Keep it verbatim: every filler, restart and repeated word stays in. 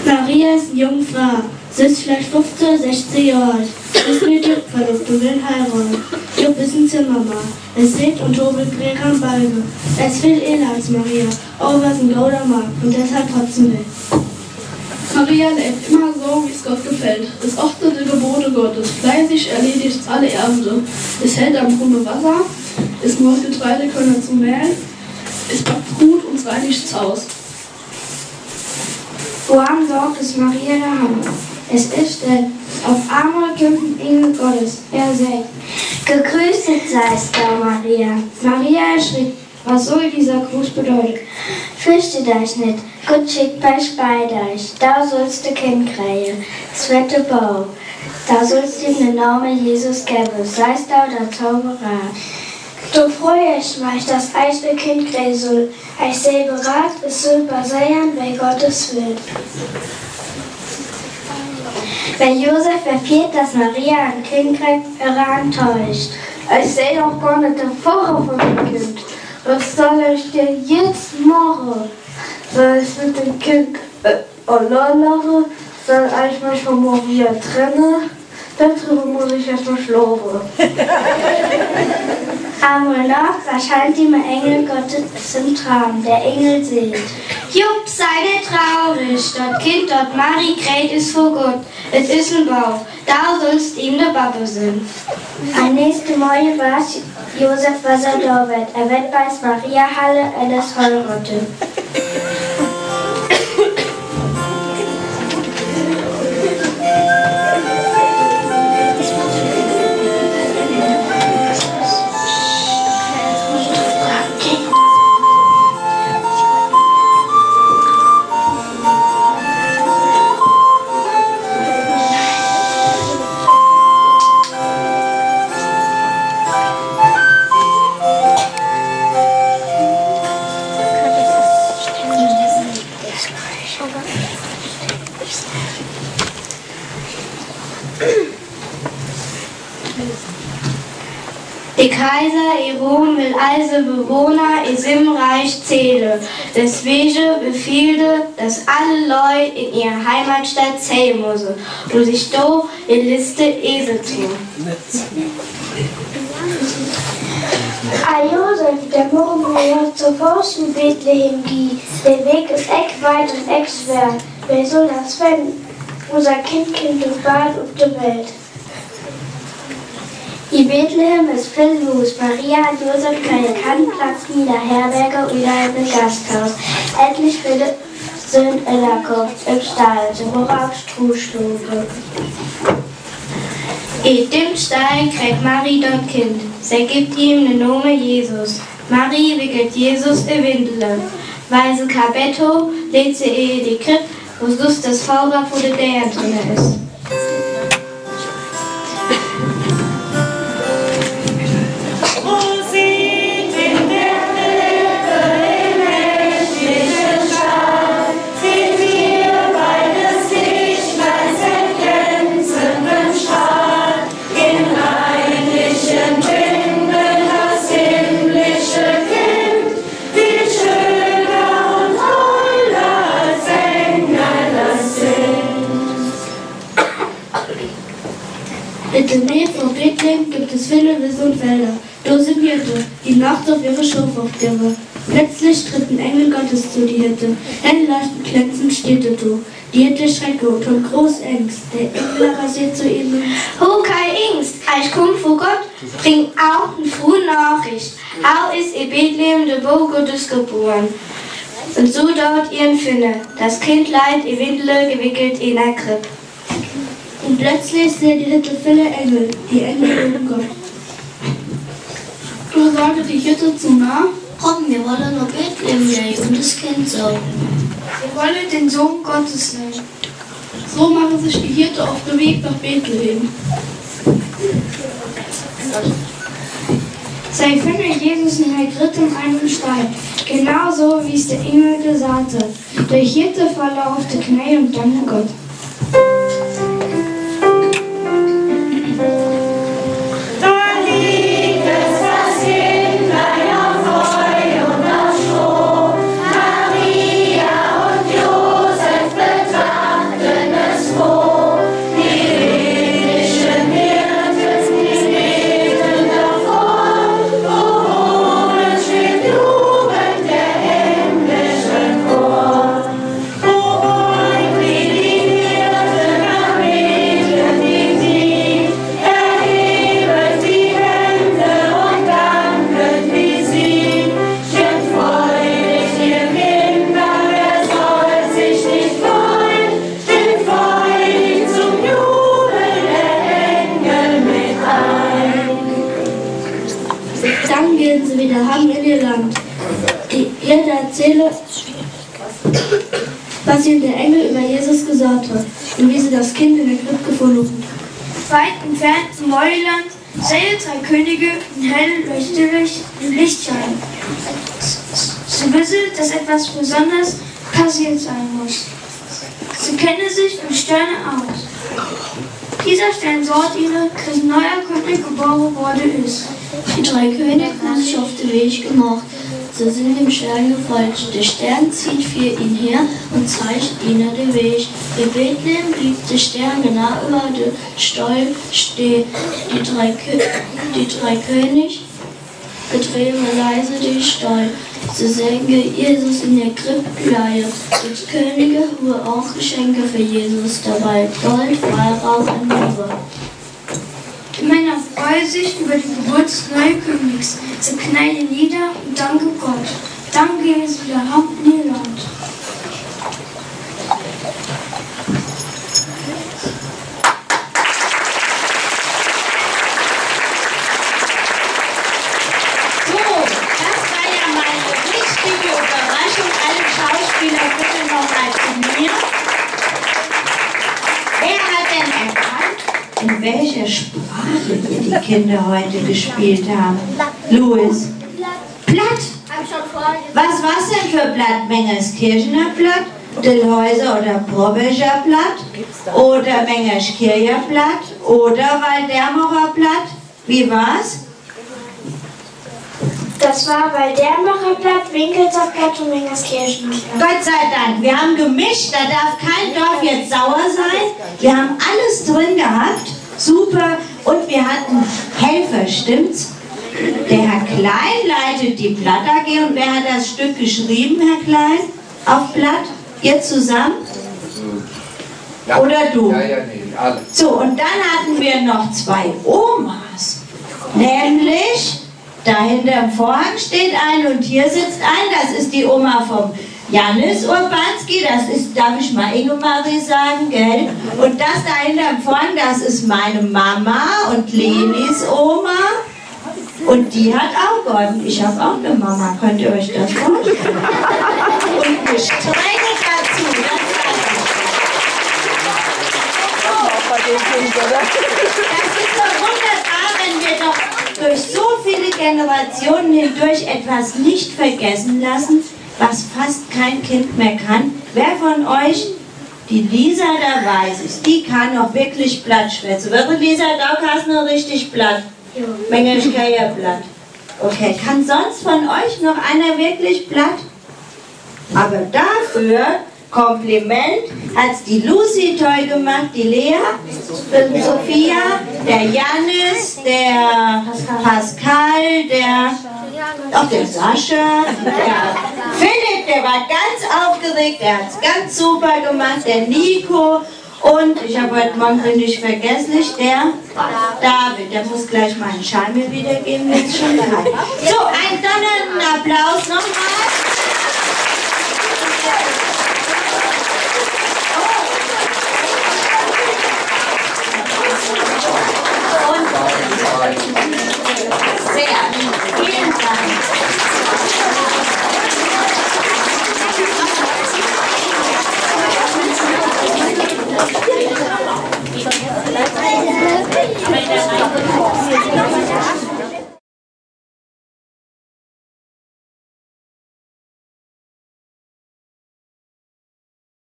Maria ist eine junge Frau. Sie ist vielleicht fünfzehn oder sechzehn Jahre alt. Sie ist mit dem Verlobten und will heiraten. Jupp ist ein Zimmermann. Es weht und hobelt Gräger am Balge. Er ist viel eher als Maria, aber er ist ein gauder Mann und deshalb trotzdem will. Maria lebt immer so, wie es Gott gefällt. Es achtet die Gebote Gottes. Fleißig erledigt alle Ernte. Es hält am Brunnen Wasser. Es macht Getreidekörner zum Mähen. Es backt Brot und es reinigt das Haus. Woran sorgt es Maria daheim? Es ist der auf einmal kommt Engel Gottes. Er sagt: Gegrüßet seist du, Maria. Maria erschrickt. Was soll dieser Gruß bedeuten? Fürchte dich nicht. Gott schickt euch bei dich. Da sollst du Kind kriegen. Es wird der Bau. Da sollst du ihm den Namen Jesus geben. Seist du der Zauberer. Du freue ich mich, dass ich ein Kind kriegen soll. Ich sehe bereit, es soll passieren, wie Gottes will. Wenn Josef erfährt, dass Maria ein Kind kriegt, er er enttäuscht. Ich sehe doch gar nicht den Vorher von dem Kind. Was soll ich dir jetzt machen? Soll ich mit dem Kind äh, allein lassen? Soll ich mich von Maria trennen? Darüber muss ich erst mal schlafen. Einmal nachts erscheint ihm ein Engel Gottes im Traum. Der Engel singt: Jupp, sei nicht traurig, das Kind, das Marie kräht, ist vor Gott. Es ist ein Bauch, da sollst ihm der Babbe sein. Ein nächstes Mal weiß Josef, was er da wird. Er wird bei Maria Halle alles heiraten. Der Kaiser Erom will also Bewohner in seinem Reich zählen. Deswegen befiehlt er, dass alle Leute in ihrer Heimatstadt zählen müssen und sich da in Liste Esel tun. Ah, Josef, der morgen ja zur Forst in Bethlehem gehen. Der Weg ist echt weit und echt schwer. Wer soll das werden? Unser Kind kommt und bald auf die Welt. In Bethlehem ist viel los. Maria und Josef können keinen Platz in der Herberge oder im Gasthaus. Etlich viele sind in der Kopf im Stall, worauf Strohstufe. In dem Stall kriegt Marie das Kind. Sie gibt ihm den Namen Jesus. Marie wickelt Jesus in Windeln. Weil sie kein Bett hat, legt sie in die Krippe, wo sonst das Faucher vor der Dären drin ist. In der Nähe von Bethlehem gibt es viele Wiesen und Wälder. Da sind Hirten, die nachts auf ihre Schafe aufgeben. Plötzlich tritt ein Engel Gottes zu die Hirte. Helleuchtend glänzend steht er da. Die Hirte schrecke und haben groß Angst. Der Engel rasiert zu ihnen: Oh, keine Angst, ich komme vor Gott, bring auch eine frohe Nachricht. Auch ist in Bethlehem der Bau Gottes geboren. Und so dort ihren Finne. Das Kind leid in Windel gewickelt in der Krippe. Und plötzlich sehen die Hirte viele Engel, die Engel um Gott. Da sagte die Hirte zu nah: Komm, wir wollen nur Bethlehem gehen und das Kind saugen. Wir wollen den Sohn Gottes nehmen. So machen sich die Hirte auf den Weg nach Bethlehem. Sie finden Jesus in der Krippe in einem Stall, genauso wie es der Engel gesagt hat. Der Hirte falle auf die Knie und danke Gott. Maria und Josef betraten erzähle, was ihnen der Engel über Jesus gesagt hat und wie sie das Kind in der Krippe gefunden haben. Weit entfernt im Neuland sehe drei Könige in hell leuchtend Lichtschein. Sie wissen, dass etwas Besonderes passiert sein muss. Sie kennen sich im Sterne aus. Dieser Stern sagt ihnen, dass ein neuer König geboren worden ist. Die drei Könige haben sich auf den Weg gemacht. Sie sind dem Stern gefolgt. Der Stern zieht für ihn her und zeigt ihnen den Weg. In Bethlehem blieb der Stern genau über dem Stall stehen. Die drei, Kö die drei Könige betreten leise den Stall. Sie sehen Jesus in der Krippe liegen. Die Könige haben auch Geschenke für Jesus dabei. Gold, Weihrauch und Myrrhe. Die Männer freuen sich über die Geburt des neuen Königs. Sie knallen nieder und danken Gott. Dann gehen sie wieder heim in ihr Land. So, das war ja mal eine richtige Überraschung. Alle Schauspieler bitte noch mal zu mir. Wer hat denn erkannt, in welcher Sprache die Kinder heute gespielt haben? Louis. Platt. Was war es denn für Blatt? Mengerskirchener Blatt, Dillhäuser oder Probescher Blatt oder Mengerskircher Blatt oder Waldermacher Blatt? Wie war's? Das war Waldermacher Blatt, Winkelser Blatt und Mengerskirchener Blatt. Gott sei Dank, wir haben gemischt, da darf kein Dorf jetzt sauer sein. Wir haben alles drin gehabt, super. Und wir hatten Helfer, stimmt's? Der Herr Klein leitet die Blatt A G. Und wer hat das Stück geschrieben, Herr Klein, auf Blatt? Ihr zusammen? Ja. Oder du? Ja, ja, nee, alle. So, und dann hatten wir noch zwei Omas. Nämlich, da hinterm Vorhang steht eine und hier sitzt ein. Das ist die Oma vom Janis Urbanski. Das ist, darf ich mal Inge-Marie sagen, gell? Und das da hinterm Vorhang, das ist meine Mama und Lenis Oma. Und die hat auch Gordon. Ich habe auch eine Mama. Könnt ihr euch das vorstellen? Und eine Strenge dazu. Das ist doch wunderbar, wenn wir doch durch so viele Generationen hindurch etwas nicht vergessen lassen, was fast kein Kind mehr kann. Wer von euch, die Lisa, da weiß ich, die kann noch wirklich Blatt schwätzen. Wäre Lisa, da kannst du noch richtig Blatt. Mengerskircher Blatt. Okay, kann sonst von euch noch einer wirklich Blatt? Aber dafür, Kompliment, hat es die Lucy toll gemacht, die Lea, die Sophia, der Janis, der Pascal, der, auch der Sascha, der Philipp, der war ganz aufgeregt, der hat es ganz super gemacht, der Nico. Und ich habe heute Morgen, bin ich vergesslich, der David, der muss gleich mal einen Schal mir wiedergeben, wenn es schon kann. So, einen donnernden Applaus nochmal.